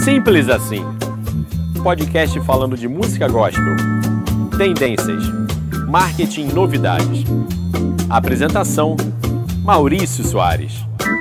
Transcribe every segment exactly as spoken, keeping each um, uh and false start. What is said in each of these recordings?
Simples Assim. Podcast falando de música gospel, tendências, marketing e novidades. Apresentação: Maurício Soares.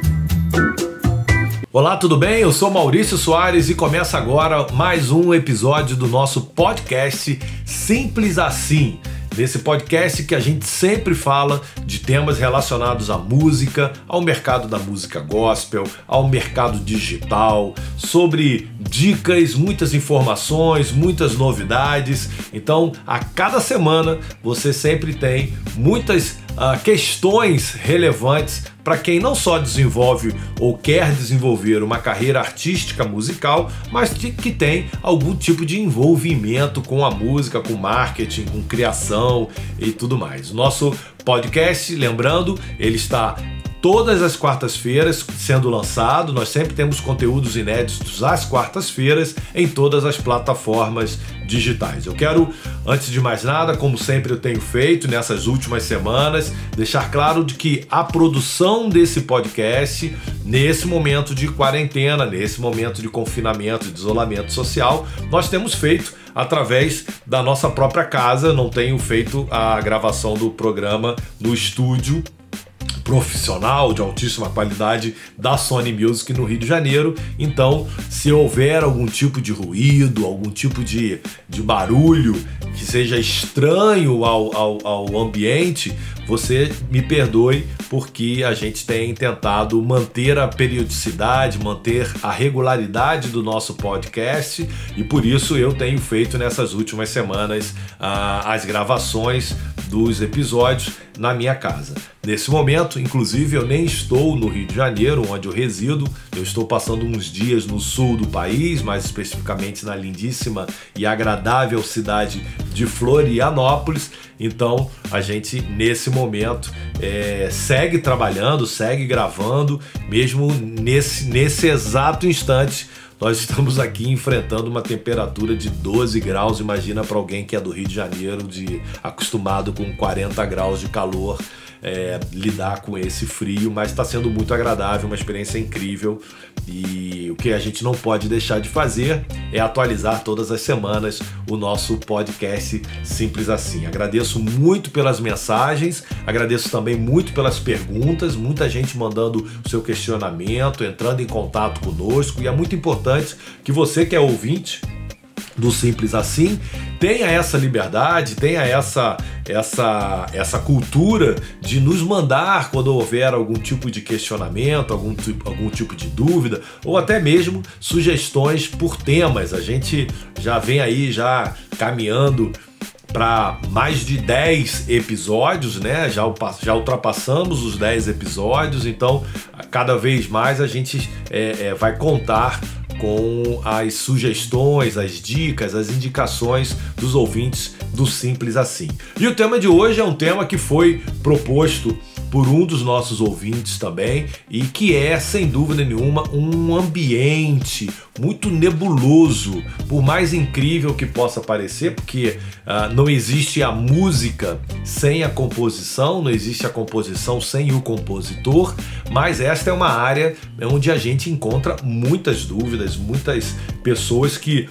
Olá, tudo bem? Eu sou Maurício Soares e começa agora mais um episódio do nosso podcast Simples Assim. Nesse podcast que a gente sempre fala de temas relacionados à música, ao mercado da música gospel, ao mercado digital, sobre dicas, muitas informações, muitas novidades. Então, a cada semana você sempre tem muitas uh, questões relevantes para quem não só desenvolve ou quer desenvolver uma carreira artística musical, mas que tem algum tipo de envolvimento com a música, com marketing, com criação e tudo mais. O nosso podcast, lembrando, ele está todas as quartas-feiras sendo lançado. Nós sempre temos conteúdos inéditos às quartas-feiras em todas as plataformas digitais. Eu quero, antes de mais nada, como sempre eu tenho feito nessas últimas semanas, deixar claro de que a produção desse podcast, nesse momento de quarentena, nesse momento de confinamento, de isolamento social, nós temos feito através da nossa própria casa. Eu não tenho feito a gravação do programa no estúdio profissional de altíssima qualidade da Sony Music no Rio de Janeiro. Então, se houver algum tipo de ruído, algum tipo de, de barulho que seja estranho ao, ao, ao ambiente, você me perdoe, porque a gente tem tentado manter a periodicidade, manter a regularidade do nosso podcast, e por isso eu tenho feito nessas últimas semanas ah, as gravações dos episódios na minha casa. Nesse momento, inclusive, eu nem estou no Rio de Janeiro, onde eu resido. Eu estou passando uns dias no sul do país, mais especificamente na lindíssima e agradável cidade de Florianópolis. Então, a gente, nesse momento, é, segue trabalhando, segue gravando, mesmo nesse, nesse exato instante. Nós estamos aqui enfrentando uma temperatura de doze graus. Imagina para alguém que é do Rio de Janeiro, de, acostumado com quarenta graus de calor, é, lidar com esse frio, mas está sendo muito agradável, uma experiência incrível. E o que a gente não pode deixar de fazer é atualizar todas as semanas o nosso podcast Simples Assim. Agradeço muito pelas mensagens, agradeço também muito pelas perguntas, muita gente mandando o seu questionamento, entrando em contato conosco, e é muito importante que você que é ouvinte do Simples Assim tenha essa liberdade, tenha essa, essa, essa cultura de nos mandar quando houver algum tipo de questionamento, algum tipo, algum tipo de dúvida, ou até mesmo sugestões por temas. A gente já vem aí já caminhando para mais de dez episódios, né? Já, já ultrapassamos os dez episódios, então cada vez mais a gente é, é, vai contar com as sugestões, as dicas, as indicações dos ouvintes do Simples Assim. E o tema de hoje é um tema que foi proposto por um dos nossos ouvintes também, e que é, sem dúvida nenhuma, um ambiente muito nebuloso, por mais incrível que possa parecer, porque uh, não existe a música sem a composição, não existe a composição sem o compositor, mas esta é uma área onde a gente encontra muitas dúvidas, muitas pessoas que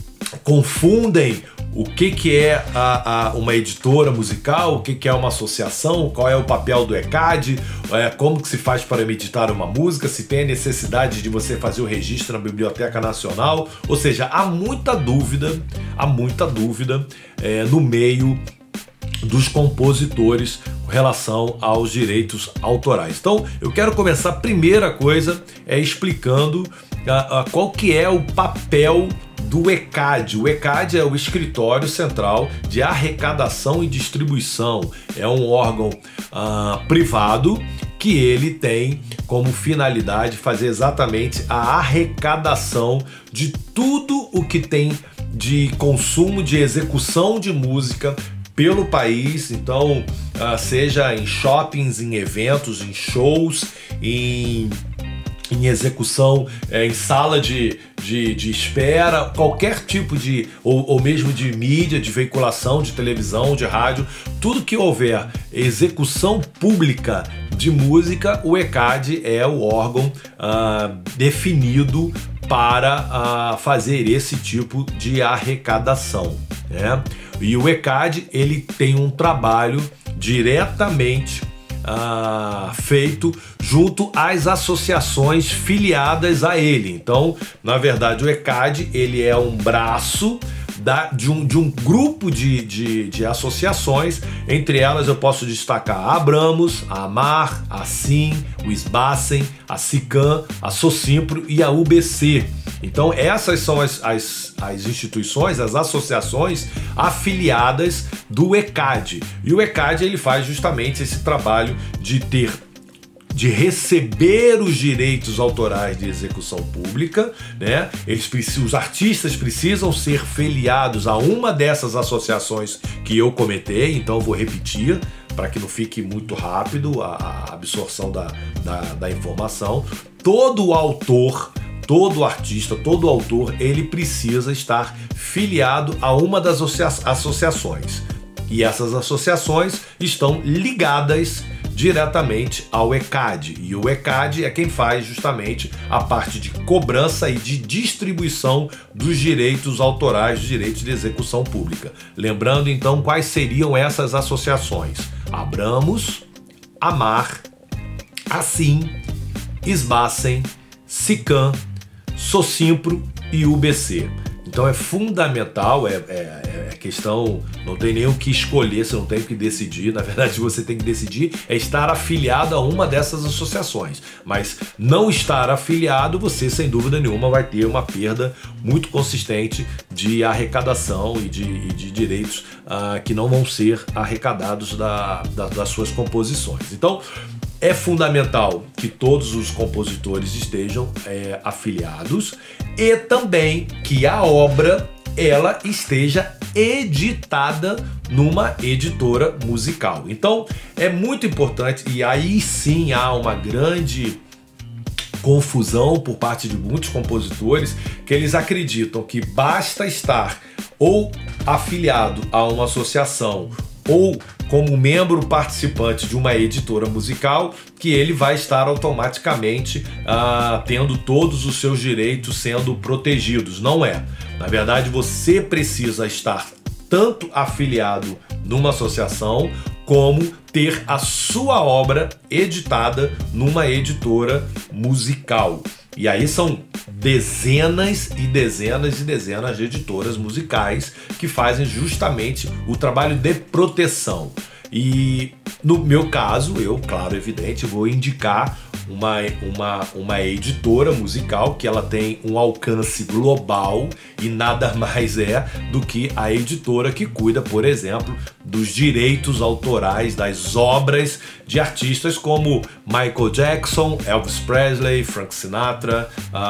confundem o que, que é a, a, uma editora musical, o que, que é uma associação, qual é o papel do E C A D, é, como que se faz para editar uma música, se tem a necessidade de você fazer o registro na Biblioteca Nacional. Ou seja, há muita dúvida, há muita dúvida é, no meio dos compositores com relação aos direitos autorais. Então, eu quero começar, a primeira coisa é explicando a, a, qual que é o papel do E C A D. O E C A D é o Escritório Central de Arrecadação e Distribuição. É um órgão uh, privado que ele tem como finalidade fazer exatamente a arrecadação de tudo o que tem de consumo, de execução de música pelo país. Então, uh, seja em shoppings, em eventos, em shows, em em execução, é, em sala de, de, de espera, qualquer tipo de, ou, ou mesmo de mídia, de veiculação, de televisão, de rádio, tudo que houver execução pública de música, o E C A D é o órgão uh, definido para uh, fazer esse tipo de arrecadação, né? E o ECAD, ele tem um trabalho diretamente uh, feito junto às associações filiadas a ele. Então, na verdade, o ECAD, ele é um braço Da, de, um, de um grupo de, de, de associações. Entre elas eu posso destacar a Abramos, a AMAR, a SIM, o SBACEN, a SICAM, a SOCIMPRO e a U B C. Então essas são as, as, as instituições, as associações afiliadas do ECAD. E o ECAD, ele faz justamente esse trabalho de ter de receber os direitos autorais de execução pública, né? Eles precisam, os artistas precisam ser filiados a uma dessas associações que eu comentei, então vou repetir para que não fique muito rápido a, a absorção da, da, da informação. Todo autor, todo artista, todo autor, ele precisa estar filiado a uma das associa- associações. E essas associações estão ligadas diretamente ao ECAD, e o ECAD é quem faz justamente a parte de cobrança e de distribuição dos direitos autorais, dos direitos de execução pública. Lembrando então quais seriam essas associações: Abramos, AMAR, ASSIM, SBACEN, SICAM, SOCIMPRO e U B C. Então é fundamental, é, é, é questão, não tem nem o que escolher, você não tem o que decidir, na verdade você tem que decidir é estar afiliado a uma dessas associações, mas não estar afiliado, você sem dúvida nenhuma vai ter uma perda muito consistente de arrecadação e de, e de direitos uh, que não vão ser arrecadados da, da, das suas composições. Então é fundamental que todos os compositores estejam é, afiliados e também que a obra ela esteja editada numa editora musical. Então é muito importante, e aí sim há uma grande confusão por parte de muitos compositores, que eles acreditam que basta estar ou afiliado a uma associação ou como membro participante de uma editora musical, que ele vai estar automaticamente ah, tendo todos os seus direitos sendo protegidos. Não é. Na verdade, você precisa estar tanto afiliado numa associação, como ter a sua obra editada numa editora musical. E aí são dezenas e dezenas e dezenas de editoras musicais que fazem justamente o trabalho de proteção. E no meu caso, eu, claro, evidente, vou indicar uma, uma, uma editora musical que ela tem um alcance global e nada mais é do que a editora que cuida, por exemplo, dos direitos autorais das obras de artistas como Michael Jackson, Elvis Presley, Frank Sinatra,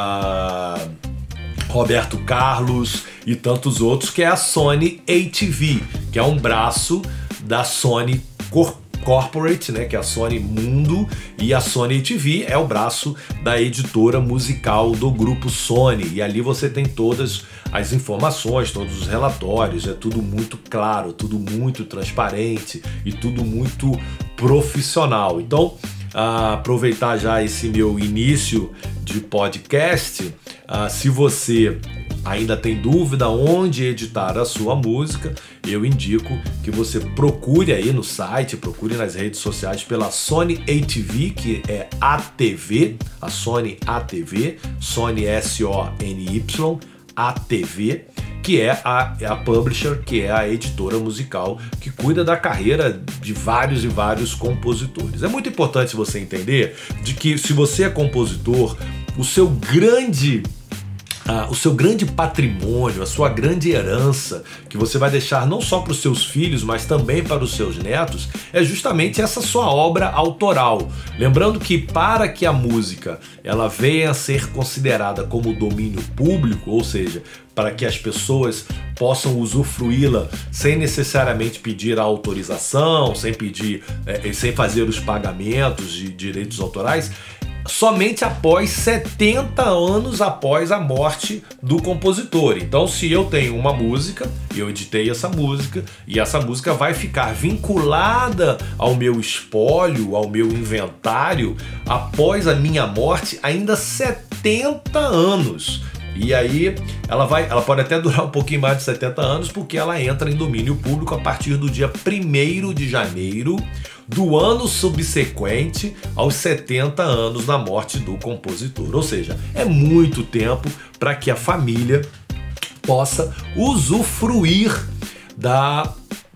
uh, Roberto Carlos e tantos outros, que é a Sony A T V, que é um braço da Sony Corp Corporate, né, que é a Sony Mundo, e a Sony A T V é o braço da editora musical do grupo Sony, e ali você tem todas as informações, todos os relatórios, é tudo muito claro, tudo muito transparente e tudo muito profissional. Então, uh, aproveitar já esse meu início de podcast, uh, se você ainda tem dúvida onde editar a sua música, eu indico que você procure aí no site, procure nas redes sociais pela Sony A T V, que é A T V, a Sony A T V, Sony S O N Y, A T V, que é a, a publisher, que é a editora musical que cuida da carreira de vários e vários compositores. É muito importante você entender de que se você é compositor, o seu grande Ah, o seu grande patrimônio, a sua grande herança, que você vai deixar não só para os seus filhos, mas também para os seus netos, é justamente essa sua obra autoral. Lembrando que para que a música ela venha a ser considerada como domínio público, ou seja, para que as pessoas possam usufruí-la sem necessariamente pedir a autorização, sem pedir, é, sem fazer os pagamentos de direitos autorais, somente após setenta anos após a morte do compositor. Então, se eu tenho uma música, eu editei essa música e essa música vai ficar vinculada ao meu espólio, ao meu inventário, após a minha morte, ainda setenta anos. E aí ela vai, ela pode até durar um pouquinho mais de setenta anos, porque ela entra em domínio público a partir do dia primeiro de janeiro do ano subsequente aos setenta anos da morte do compositor. Ou seja, é muito tempo para que a família possa usufruir da,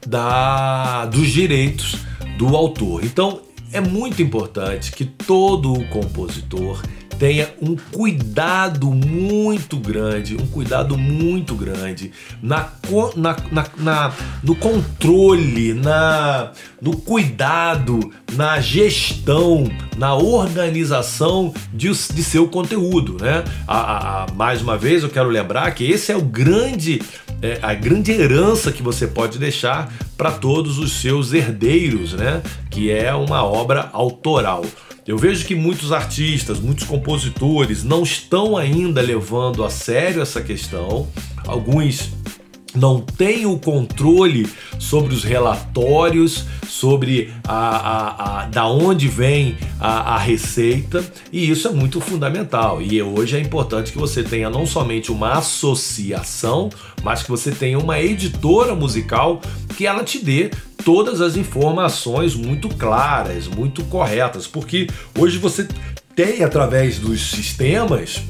da, dos direitos do autor. Então, é muito importante que todo compositor tenha um cuidado muito grande, um cuidado muito grande na, na, na, na, no controle, na, no cuidado, na gestão, na organização de, de seu conteúdo, né? A, a, a, mais uma vez eu quero lembrar que esse é o grande, é, a grande herança que você pode deixar para todos os seus herdeiros, né? Que é uma obra autoral. Eu vejo que muitos artistas, muitos compositores não estão ainda levando a sério essa questão. Alguns não têm o controle sobre os relatórios, sobre a, a, a, da onde vem a, a receita, e isso é muito fundamental. E hoje é importante que você tenha não somente uma associação, mas que você tenha uma editora musical que ela te dê todas as informações muito claras, muito corretas, porque hoje você tem, através dos sistemas,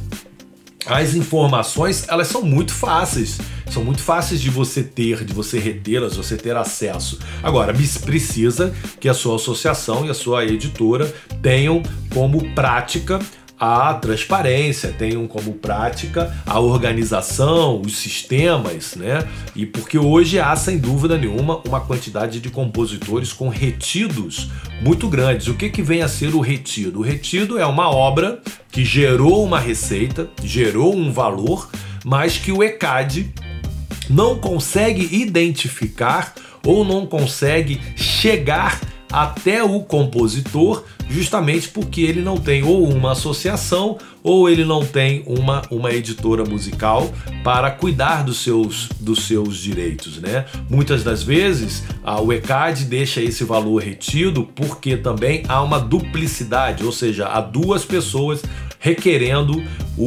as informações, elas são muito fáceis, são muito fáceis de você ter, de você retê-las, você ter acesso. Agora, precisa que a sua associação e a sua editora tenham como prática a transparência, tenham como prática a organização, os sistemas, né? E porque hoje há, sem dúvida nenhuma, uma quantidade de compositores com retidos muito grandes. O que que vem a ser o retido? O retido é uma obra que gerou uma receita, gerou um valor, mas que o ECAD não consegue identificar ou não consegue chegar até o compositor, justamente porque ele não tem ou uma associação ou ele não tem uma, uma editora musical para cuidar dos seus, dos seus direitos, né? Muitas das vezes a, o ECAD deixa esse valor retido porque também há uma duplicidade, ou seja, há duas pessoas requerendo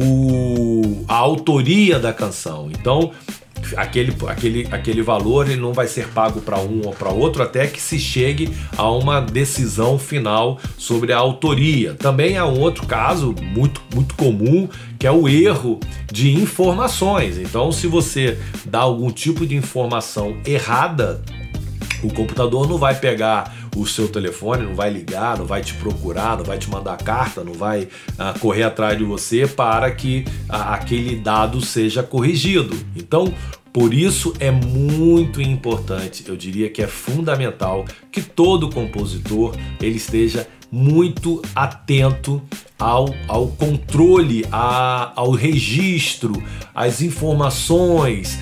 o, a autoria da canção. Então, Aquele, aquele, aquele valor ele não vai ser pago para um ou para outro até que se chegue a uma decisão final sobre a autoria. Também há um outro caso muito, muito comum, que é o erro de informações. Então, se você dá algum tipo de informação errada, o computador não vai pegar o seu telefone, não vai ligar, não vai te procurar, não vai te mandar carta, não vai uh, correr atrás de você para que uh, aquele dado seja corrigido. Então, por isso é muito importante, eu diria que é fundamental que todo compositor ele esteja muito atento ao, ao controle, a, ao registro, às informações,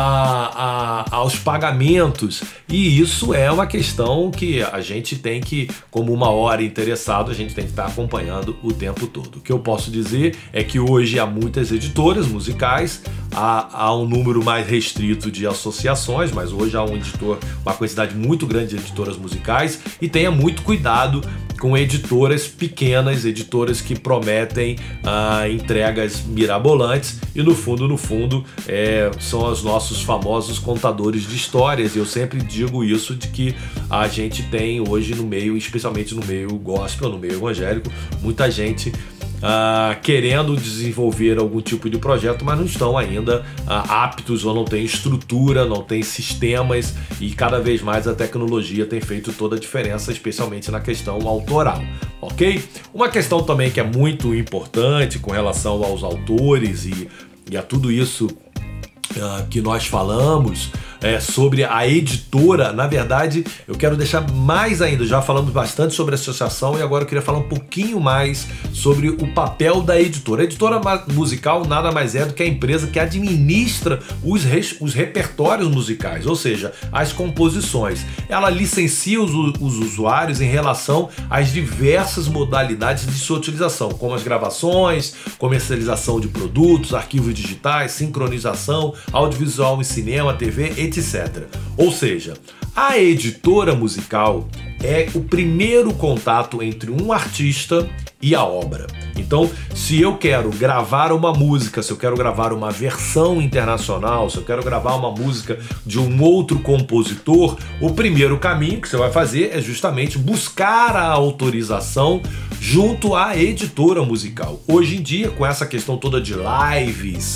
a, a, aos pagamentos. E isso é uma questão que a gente tem que, como uma hora interessado, a gente tem que estar acompanhando o tempo todo. O que eu posso dizer é que hoje há muitas editoras musicais, há, há um número mais restrito de associações, mas hoje há um editor, uma quantidade muito grande de editoras musicais, e tenha muito cuidado com editoras pequenas, editoras que prometem ah, entregas mirabolantes e no fundo, no fundo, é, são os nossos famosos contadores de histórias. E eu sempre digo isso, de que a gente tem hoje no meio, especialmente no meio gospel, no meio evangélico, muita gente Uh, querendo desenvolver algum tipo de projeto, mas não estão ainda uh, aptos ou não tem estrutura, não tem sistemas, e cada vez mais a tecnologia tem feito toda a diferença, especialmente na questão autoral, ok? Uma questão também que é muito importante com relação aos autores e, e a tudo isso Uh, que nós falamos, é, sobre a editora, na verdade, eu quero deixar mais ainda, já falamos bastante sobre a associação e agora eu queria falar um pouquinho mais sobre o papel da editora. A editora musical nada mais é do que a empresa que administra os, os repertórios musicais, ou seja, as composições. Ela licencia os, os usuários em relação às diversas modalidades de sua utilização, como as gravações, comercialização de produtos, arquivos digitais, sincronização, audiovisual em cinema, T V, etcétera. Ou seja, a editora musical é o primeiro contato entre um artista e a obra. Então, se eu quero gravar uma música, se eu quero gravar uma versão internacional, se eu quero gravar uma música de um outro compositor, o primeiro caminho que você vai fazer é justamente buscar a autorização junto à editora musical. Hoje em dia, com essa questão toda de lives,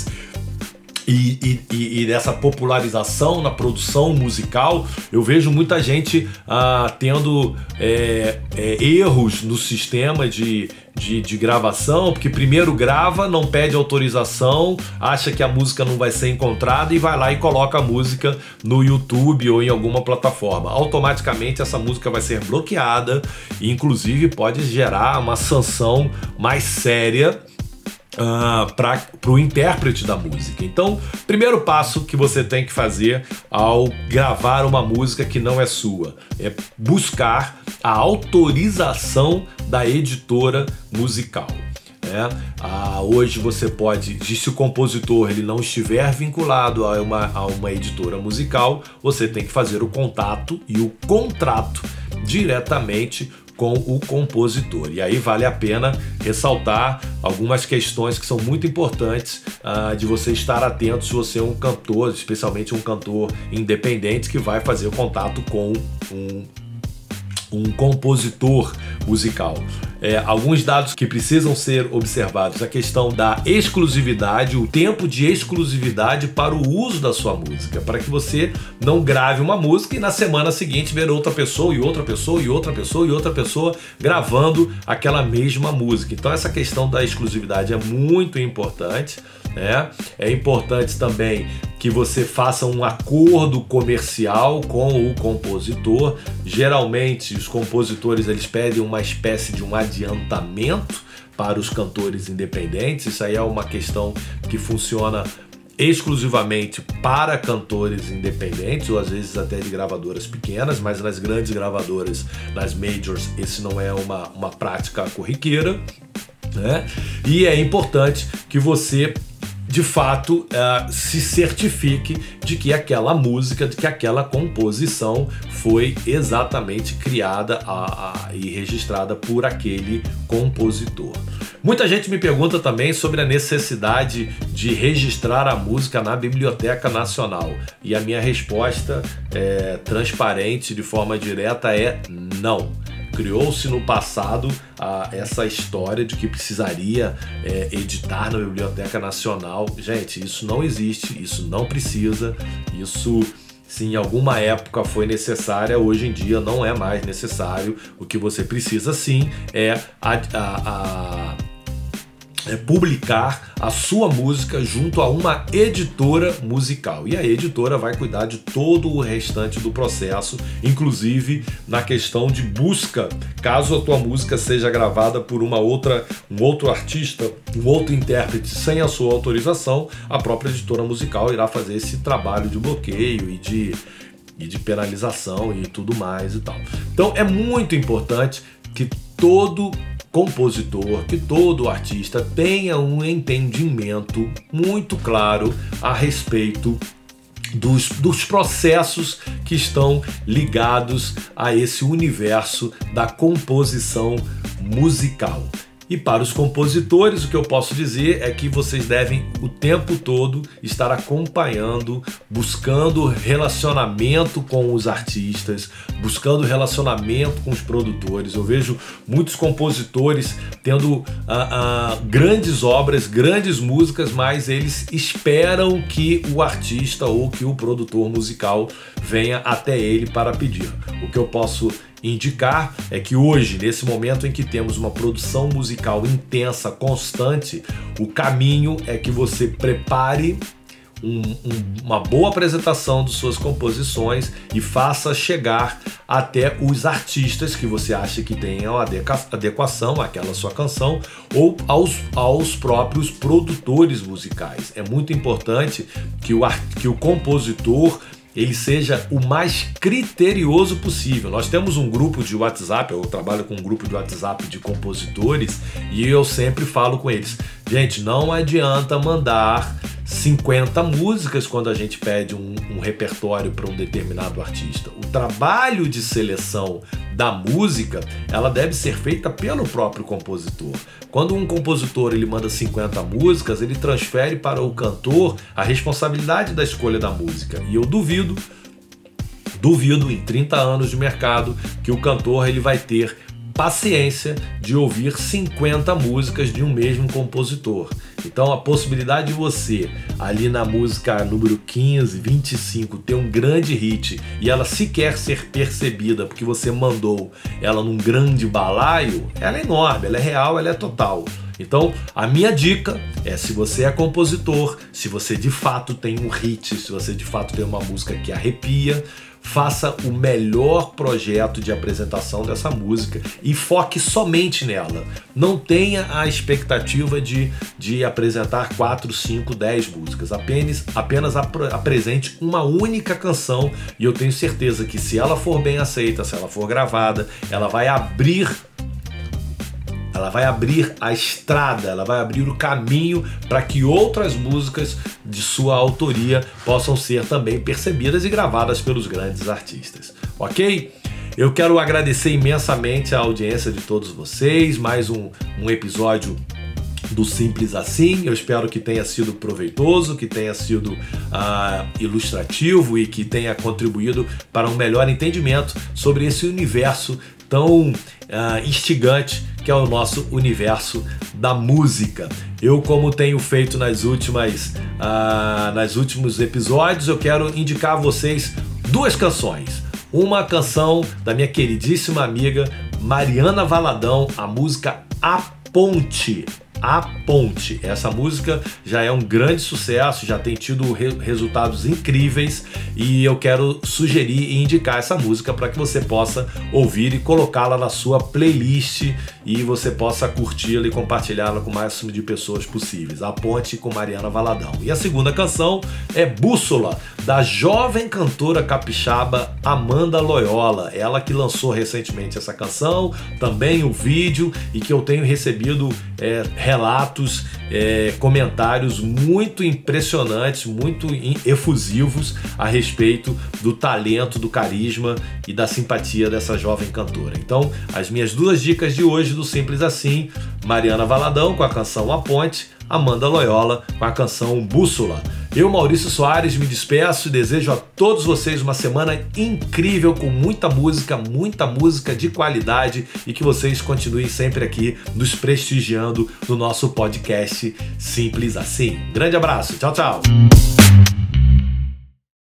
E, e, e dessa popularização na produção musical, eu vejo muita gente ah, tendo é, é, erros no sistema de, de, de gravação, porque primeiro grava, não pede autorização, acha que a música não vai ser encontrada e vai lá e coloca a música no YouTube ou em alguma plataforma. Automaticamente essa música vai ser bloqueada e inclusive pode gerar uma sanção mais séria Uh, para o intérprete da música. Então, primeiro passo que você tem que fazer ao gravar uma música que não é sua é buscar a autorização da editora musical. É, ah, hoje você pode, se o compositor ele não estiver vinculado a uma, a uma editora musical, você tem que fazer o contato e o contrato diretamente com o compositor. E aí vale a pena ressaltar algumas questões que são muito importantes uh, de você estar atento se você é um cantor, especialmente um cantor independente que vai fazer o contato com um um compositor musical. É, alguns dados que precisam ser observados: a questão da exclusividade, o tempo de exclusividade para o uso da sua música, para que você não grave uma música e na semana seguinte ver outra pessoa e outra pessoa e outra pessoa e outra pessoa gravando aquela mesma música. Então essa questão da exclusividade é muito importante. É, é importante também que você faça um acordo comercial com o compositor. Geralmente os compositores eles pedem uma espécie de um adiantamento para os cantores independentes. Isso aí é uma questão que funciona exclusivamente para cantores independentes ou às vezes até de gravadoras pequenas, mas nas grandes gravadoras, nas majors, esse não é uma, uma prática corriqueira, né? E é importante que você de fato uh, se certifique de que aquela música, de que aquela composição foi exatamente criada a, a, e registrada por aquele compositor. Muita gente me pergunta também sobre a necessidade de registrar a música na Biblioteca Nacional, e a minha resposta é transparente, de forma direta, é não. Criou-se no passado ah, essa história de que precisaria é, editar na Biblioteca Nacional. Gente, isso não existe, isso não precisa, isso se em alguma época foi necessária, hoje em dia não é mais necessário. O que você precisa sim é a, a, a É publicar a sua música junto a uma editora musical. E a editora vai cuidar de todo o restante do processo, inclusive na questão de busca. Caso a tua música seja gravada por uma outra, um outro artista, um outro intérprete sem a sua autorização, a própria editora musical irá fazer esse trabalho de bloqueio e de, e de penalização e tudo mais e tal. Então é muito importante que todo compositor, que todo artista tenha um entendimento muito claro a respeito dos, dos processos que estão ligados a esse universo da composição musical. E para os compositores, o que eu posso dizer é que vocês devem o tempo todo estar acompanhando, buscando relacionamento com os artistas, buscando relacionamento com os produtores. Eu vejo muitos compositores tendo ah, ah, grandes obras, grandes músicas, mas eles esperam que o artista ou que o produtor musical venha até ele para pedir. O que eu posso indicar é que hoje, nesse momento em que temos uma produção musical intensa, constante, o caminho é que você prepare um, um, uma boa apresentação de suas composições e faça chegar até os artistas que você acha que tenham adequação àquela sua canção ou aos, aos próprios produtores musicais. É muito importante que o, que o compositor ele seja o mais criterioso possível. Nós temos um grupo de WhatsApp, eu trabalho com um grupo de WhatsApp de compositores e eu sempre falo com eles, gente, não adianta mandar cinquenta músicas quando a gente pede um, um repertório para um determinado artista. O trabalho de seleção da música, ela deve ser feita pelo próprio compositor. Quando um compositor ele manda cinquenta músicas, ele transfere para o cantor a responsabilidade da escolha da música. E eu duvido, duvido em trinta anos de mercado que o cantor ele vai ter paciência de ouvir cinquenta músicas de um mesmo compositor. Então a possibilidade de você, ali na música número quinze, vinte e cinco, ter um grande hit e ela sequer ser percebida porque você mandou ela num grande balaio, ela é enorme, ela é real, ela é total. Então, a minha dica é, se você é compositor, se você de fato tem um hit, se você de fato tem uma música que arrepia, faça o melhor projeto de apresentação dessa música e foque somente nela. Não tenha a expectativa de, de apresentar quatro, cinco, dez músicas. Apenas, apenas ap- apresente uma única canção e eu tenho certeza que se ela for bem aceita, se ela for gravada, ela vai abrir Ela vai abrir a estrada, ela vai abrir o caminho para que outras músicas de sua autoria possam ser também percebidas e gravadas pelos grandes artistas. Ok? Eu quero agradecer imensamente a audiência de todos vocês. Mais um, um episódio do Simples Assim. Eu espero que tenha sido proveitoso, que tenha sido uh, ilustrativo e que tenha contribuído para um melhor entendimento sobre esse universo tão uh, instigante que é o nosso universo da música. Eu, como tenho feito nas últimas, uh, nas últimos episódios, eu quero indicar a vocês duas canções. Uma canção da minha queridíssima amiga Mariana Valadão, a música A Ponte. A Ponte. Essa música já é um grande sucesso, já tem tido re- resultados incríveis e eu quero sugerir e indicar essa música para que você possa ouvir e colocá-la na sua playlist e você possa curti-la e compartilhá-la com o máximo de pessoas possíveis. A Ponte com Mariana Valadão. E a segunda canção é Bússola, da jovem cantora capixaba Amanda Loyola. Ela que lançou recentemente essa canção, também o vídeo e que eu tenho recebido é, relatos, é, comentários muito impressionantes, muito efusivos a respeito do talento, do carisma e da simpatia dessa jovem cantora. Então, as minhas duas dicas de hoje do Simples Assim, Mariana Valadão com a canção A Ponte, Amanda Loyola com a canção Bússola. Eu, Maurício Soares, me despeço e desejo a todos vocês uma semana incrível, com muita música, muita música de qualidade e que vocês continuem sempre aqui nos prestigiando no nosso podcast Simples Assim. Grande abraço, tchau, tchau!